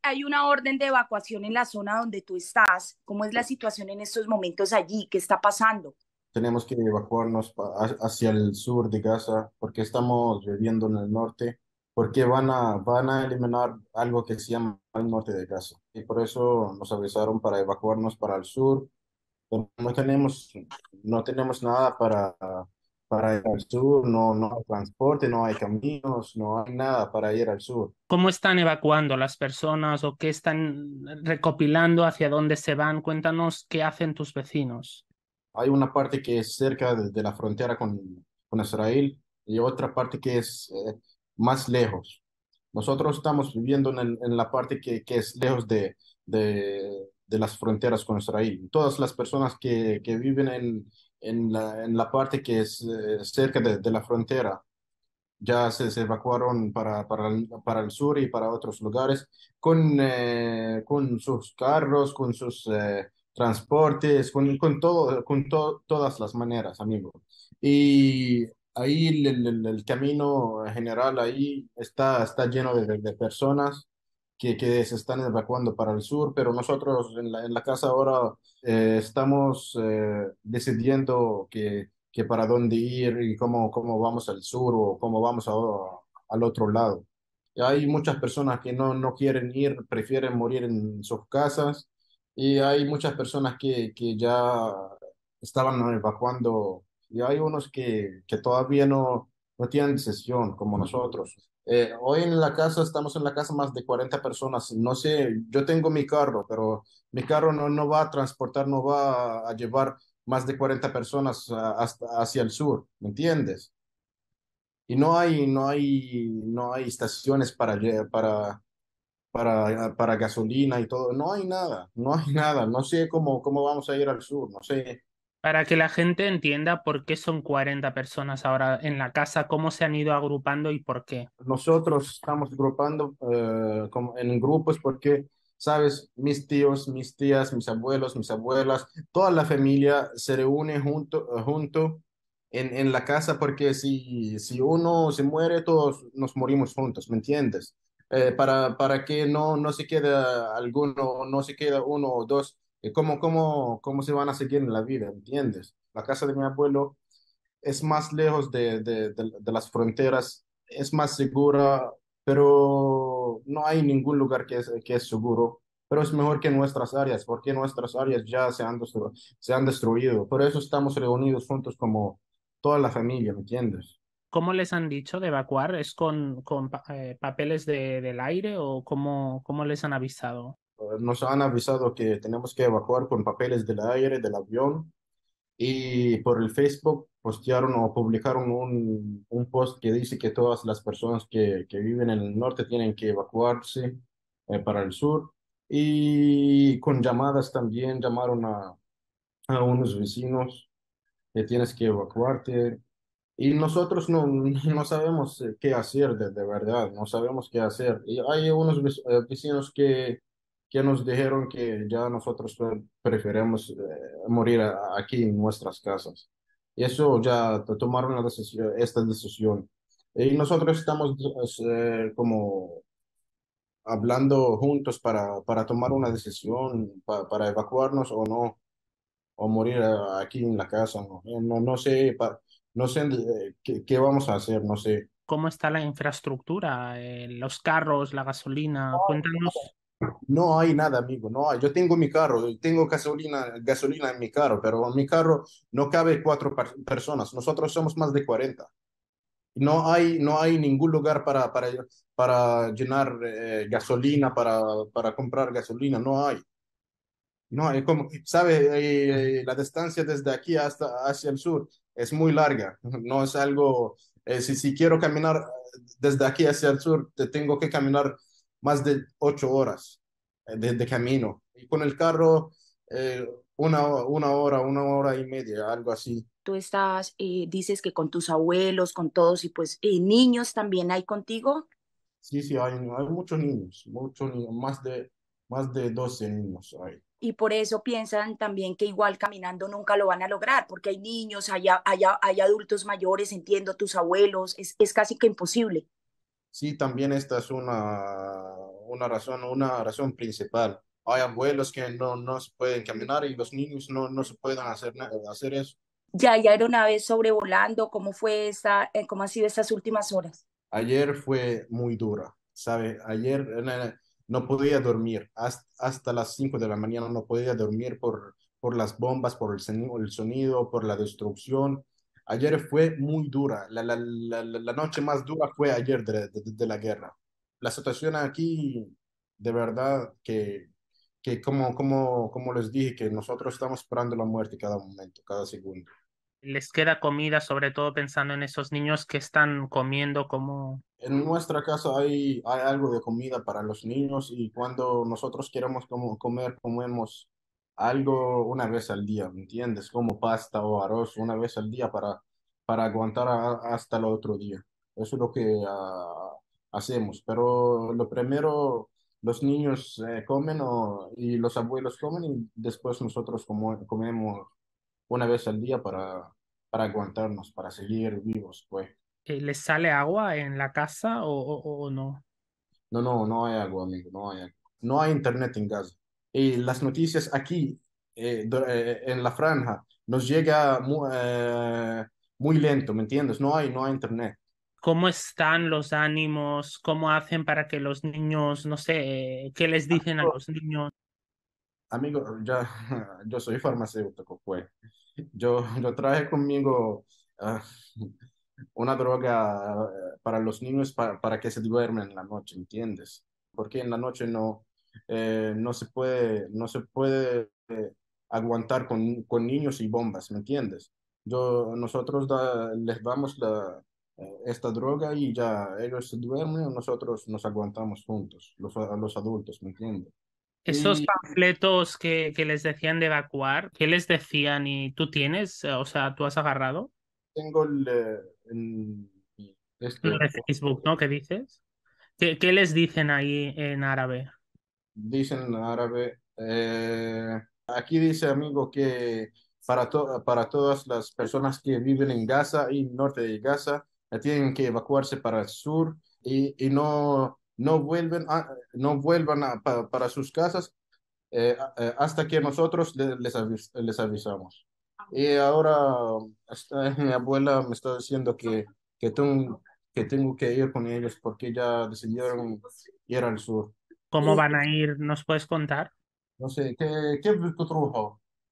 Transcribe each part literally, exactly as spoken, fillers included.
hay una orden de evacuación en la zona donde tú estás. ¿Cómo es la situación en estos momentos allí? ¿Qué está pasando? Tenemos que evacuarnos pa- ha- hacia el sur de Gaza porque estamos viviendo en el norte, porque van a, van a eliminar algo que se llama el norte de Gaza. Y por eso nos avisaron para evacuarnos para el sur, pero no tenemos, no tenemos nada para, para ir al sur, no, no hay transporte, no hay caminos, no hay nada para ir al sur. ¿Cómo están evacuando las personas o qué están recopilando, hacia dónde se van? Cuéntanos qué hacen tus vecinos. Hay una parte que es cerca de, de la frontera con, con Israel y otra parte que es eh, más lejos. Nosotros estamos viviendo en, el- en la parte que, que es lejos de, de, de las fronteras con Israel. Todas las personas que, que viven en, en la, en la parte que es eh, cerca de, de la frontera ya se, se evacuaron para, para, el, para el sur y para otros lugares con, eh, con sus carros, con sus eh, transportes, con, con todo, con to- todas las maneras, amigo. Y ahí el, el- el- el camino general ahí está, está lleno de, de- de personas que, que se están evacuando para el sur, pero nosotros en la, en la casa ahora eh, estamos eh, decidiendo que que para dónde ir y cómo, cómo vamos al sur o cómo vamos a- al otro lado. Y hay muchas personas que no, no quieren ir, prefieren morir en sus casas y hay muchas personas que, que ya estaban evacuando y hay unos que, que todavía no, no tienen decisión como nosotros. Eh, hoy en la casa, estamos en la casa más de cuarenta personas. No sé, yo tengo mi carro, pero mi carro no, no va a transportar, no va a, a llevar más de cuarenta personas ah, hasta hacia el sur, ¿me entiendes? Y no hay, no hay, no hay estaciones para, lle- para, para, para gasolina y todo, no hay nada, no hay nada, no sé cómo, cómo vamos a ir al sur, no sé. Para que la gente entienda por qué son cuarenta personas ahora en la casa, cómo se han ido agrupando y por qué. Nosotros estamos agrupando eh, como en grupos porque, sabes, mis tíos, mis tías, mis abuelos, mis abuelas, toda la familia se reúne junto, junto en, en la casa porque si, si uno se muere, todos nos morimos juntos, ¿me entiendes? Eh, para, para que no, no se quede alguno, no se queda uno o dos, eh, ¿cómo, cómo, cómo se van a seguir en la vida? ¿Me entiendes? La casa de mi abuelo es más lejos de, de, de- de las fronteras, es más segura, pero no hay ningún lugar que es, que es seguro. Pero es mejor que nuestras áreas, porque nuestras áreas ya se han, destru- se han destruido. Por eso estamos reunidos juntos como toda la familia, ¿me entiendes? ¿Cómo les han dicho de evacuar? ¿Es con, con pa- eh, papeles de- del aire o cómo, cómo les han avisado? Eh, Nos han avisado que tenemos que evacuar con papeles del aire, del avión, y por el Facebook postearon o publicaron un, un post que dice que todas las personas que, que viven en el norte tienen que evacuarse eh, para el sur. Y con llamadas también llamaron a, a unos vecinos que tienes que evacuarte. Y nosotros no, no sabemos eh, qué hacer de, de verdad, no sabemos qué hacer. Y hay unos vec- eh, vecinos que, que nos dijeron que ya nosotros pre- preferimos eh, morir a- aquí en nuestras casas. Y eso ya to- tomaron la decisión, esta decisión. Y nosotros estamos eh, como hablando juntos para, para tomar una decisión, pa- para evacuarnos o no o morir eh, aquí en la casa, no, Eh, no, no sé, pa- no sé eh, qué, qué vamos a hacer, no sé. ¿Cómo está la infraestructura? Eh, los carros, la gasolina. Cuéntanos. No hay nada, amigo, no hay. Yo tengo mi carro, yo tengo gasolina, gasolina en mi carro, pero en mi carro no cabe cuatro per- personas, nosotros somos más de cuarenta. No hay, no hay ningún lugar para, para, para llenar eh, gasolina, para, para comprar gasolina, no hay. No, es como, ¿sabe? Eh, la distancia desde aquí hasta hacia el sur es muy larga. No es algo, eh, si, si quiero caminar eh, desde aquí hacia el sur, te tengo que caminar más de ocho horas eh, de, de camino. Y con el carro, eh, una, una hora, una hora y media, algo así. Tú estás, eh, dices que con tus abuelos, con todos, y pues eh, niños también hay contigo. Sí, sí, hay, hay muchos niños, muchos niños, más de, más de doce niños hay. Y por eso piensan también que igual caminando nunca lo van a lograr, porque hay niños, hay, a- hay, a- hay adultos mayores, entiendo, tus abuelos, es, es casi que imposible. Sí, también esta es una, una razón, una razón principal. Hay abuelos que no, no se pueden caminar y los niños no, no se pueden hacer, na- hacer eso. Ya hay aeronaves sobrevolando, ¿cómo fue esta, eh, cómo ha sido estas últimas horas? Ayer fue muy dura, ¿sabe? Ayer eh, no podía dormir. Hasta, hasta las cinco de la mañana no podía dormir por, por las bombas, por el sonido, el sonido, por la destrucción. Ayer fue muy dura. La, la, la, la la noche más dura fue ayer de, de, de la guerra. La situación aquí, de verdad, que, que como, como, como les dije, que nosotros estamos esperando la muerte cada momento, cada segundo. ¿Les queda comida, sobre todo pensando en esos niños que están comiendo como... En nuestra casa hay, hay algo de comida para los niños y cuando nosotros queremos como comer, comemos algo una vez al día, ¿me entiendes? Como pasta o arroz una vez al día para, para aguantar a- hasta el otro día. Eso es lo que ah, hacemos. Pero lo primero, los niños eh, comen o- y los abuelos comen y después nosotros como, comemos una vez al día para, para aguantarnos, para seguir vivos, pues. eh, ¿Les sale agua en la casa o, o- o no? No, no, no hay agua, amigo, no hay agua. No hay internet en Gaza. Y las noticias aquí, eh, do- eh, en la franja, nos llega mu- eh, muy, lento, ¿me entiendes? No hay, no hay internet. ¿Cómo están los ánimos? ¿Cómo hacen para que los niños, no sé, eh, qué les dicen a Oh, los niños? amigo, ya, yo soy farmacéutico, pues. Yo, yo traje conmigo ah, una droga eh, para los niños pa- para que se duermen en la noche, ¿entiendes? Porque en la noche no, eh, no se puede, no se puede eh, aguantar con, con niños y bombas, ¿me entiendes? Yo, nosotros da- les damos la, eh, esta droga y ya ellos se duermen, nosotros nos aguantamos juntos, los, los adultos, ¿me entiendes? Esos panfletos que, que les decían de evacuar, ¿qué les decían? ¿Y tú tienes? O sea, ¿tú has agarrado? Tengo el, eh, el- Lo este, de Facebook, ¿no? ¿Qué dices? ¿Qué, qué les dicen ahí en árabe? dicen en árabe, eh, aquí dice amigo que para, to- para todas las personas que viven en Gaza y norte de Gaza, eh, tienen que evacuarse para el sur y, y no, no vuelven a- no vuelvan a- pa- para sus casas eh, eh, hasta que nosotros le- les, avis- les avisamos. Y ahora esta- mi abuela me está diciendo que, que, tengo, que tengo que ir con ellos porque ya decidieron ir al sur. ¿Cómo Eh, van a ir? ¿Nos puedes contar? No sé, ¿qué, qué بدكم تروحوا?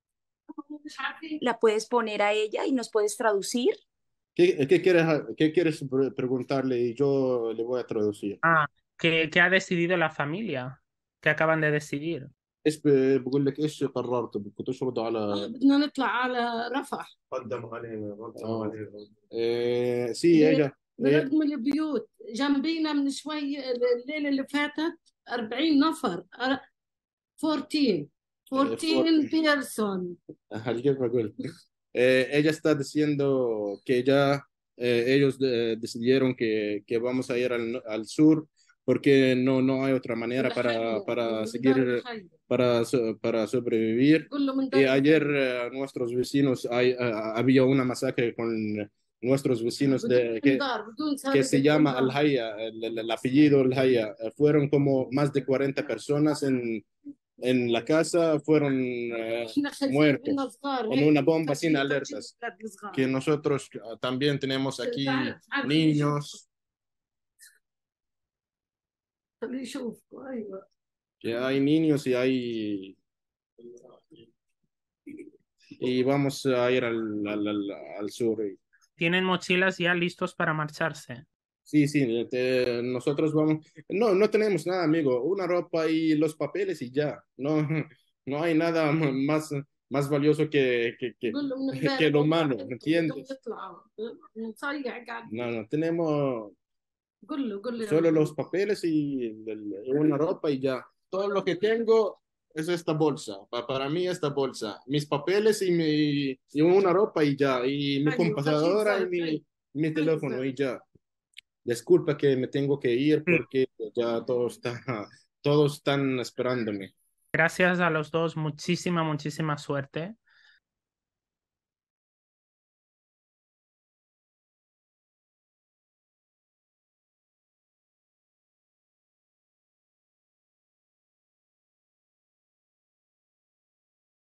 ¿La puedes poner a ella y nos puedes traducir? ¿Qué, qué quieres, qué quieres pre- preguntarle? Y yo le voy a traducir. Ah, ¿qué, qué ha decidido la familia? ¿Qué acaban de decidir? ايش ب- بقول لك ايش قررتوا بدكم تشردوا على بدنا نطلع على رفح. قدم علينا قدم آه. علينا إيه سي ella إيه، بردم البيوت جنبينا من شوي الليلة اللي فاتت أربعين نفر أر- أربعتاشر أربعتاشر بيرسون. alguien me acuerdo. Eh, ella está diciendo que ya eh, ellos eh, decidieron que, que vamos a ir al, no- al sur porque no, no hay otra manera para, para seguir, para, so- para sobrevivir. قول له من Y دار ayer eh, nuestros vecinos, hay, eh, había una masacre con nuestros vecinos de, من que, دار بدون que سابق se llama Al-Haya, el, el- el apellido Al-Haya. Eh, Fueron como más de cuarenta personas en, en la casa, fueron eh, muertos con una bomba sin alertas. Que nosotros ah, también tenemos aquí niños, خليه يشوف أيوة. que hay niños y hay y vamos a ir al, al, al, al sur. ¿Tienen mochilas ya listos para marcharse? Sí, sí, te- nosotros vamos. No, no tenemos nada, amigo. Una ropa y los papeles y ya. No, no hay nada más, más valioso que, que, que, قول له من que امبارح lo والله humano, بدهم ¿entiendes? يطلعوا نصيح قاعد. No, no, tenemos قول له قول له solo los papeles y el- el- una ropa y ya. Todo lo que tengo es esta bolsa. Pa- para mí esta bolsa. Mis papeles y, mi, y una ropa y ya. Y mi أيوة computadora y خشيت mi, mi teléfono y ya. Disculpa que me tengo que ir Sí. porque ya todo está, todos están esperándome. Gracias a los dos, muchísima, muchísima suerte.